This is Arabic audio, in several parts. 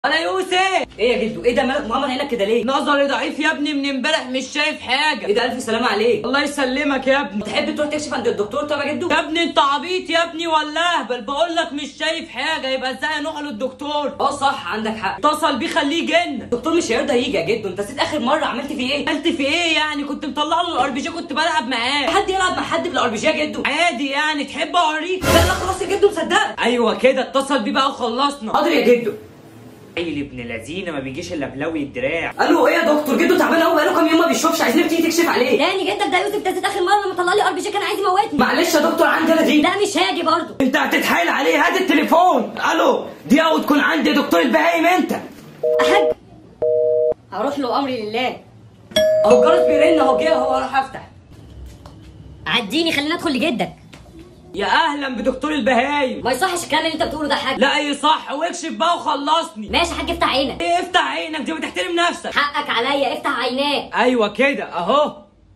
انا يوسف. ايه يا جدو؟ ايه ده مالك مغمض عينك كده ليه؟ نظري ضعيف يا ابني من امبارح مش شايف حاجه. ايه ده؟ الف سلامه عليك. الله يسلمك يا ابني. تحب تروح تكشف عند الدكتور؟ طب يا جدو يا ابني انت عبيط يا ابني ولا اهبل؟ بقول لك مش شايف حاجه، يبقى ازاي نروح للدكتور؟ صح عندك حق، اتصل بيه خليه يجينا. الدكتور مش هيرضى يجي يا جدو. انت نسيت اخر مره عملت فيه ايه؟ عملت فيه ايه يعني؟ كنت مطلع له الار بي جي، كنت بلعب معاه. حد يلعب مع حد بالار بي جي يا جدو؟ عادي يعني. تحب اوريك؟ لا خلاص يا جدو مصدقك. ايوه كده، اتصل بيه بقى وخلصنا. حاضر يا جدو. عيل ابن لذينه ما بيجيش الا بلوي الدراع. الو ايه يا دكتور؟ جدو تعبان قوي بقاله كام يوم ما بيشوفش، عايزينك تيجي تكشف عليه. تاني جدك ده يوسف؟ ده اخر مره لما طلع لي ار بي جي كان عايز يموتني. معلش يا دكتور عندي انا دي. لا مش هاجي برضه. انت هتتحايل عليه؟ هات التليفون. الو دقيقه وتكون عندي دكتور البهايم. انت احاج هروح له امري لله. اهو الجرس بيرن اهو، جه اهو راح افتح. عديني خلينا ادخل لجدك. يا اهلا بدكتور البهايم. ما يصحش الكلام اللي انت بتقوله ده يا حاج. لا ايه صح، واكشف بقى وخلصني. ماشي يا حاج افتح عينك. ايه افتح عينك دي؟ بتحترم نفسك. حقك عليا، افتح عيناك. ايوه كده اهو.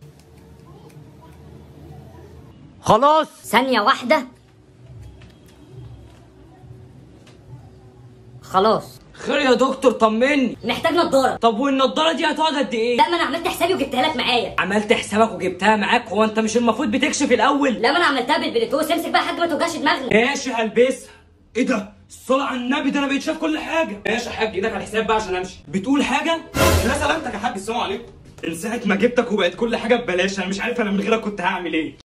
خلاص ثانيه واحده. خلاص. خير يا دكتور طمني. محتاج نضاره. طب والنضاره دي هتقعد قد ايه؟ لا ما انا عملت حسابي وجبتها لك معايا. عملت حسابك وجبتها معاك؟ هو انت مش المفروض بتكشف الاول؟ لا ما انا عملتها بالبلوتوث. امسك بقى يا حاج ما توجعش دماغنا. ماشي هلبسها. ايه ده؟ الصلاة على النبي، ده انا بقيت شايف كل حاجة. ماشي يا حاج، ايدك على الحساب بقى عشان امشي. بتقول حاجة؟ لا سلامتك يا حاج، السلام عليكم. من ساعه ما جبتك وبقت كل حاجه ببلاش، انا مش عارف انا من غيرك كنت هعمل ايه.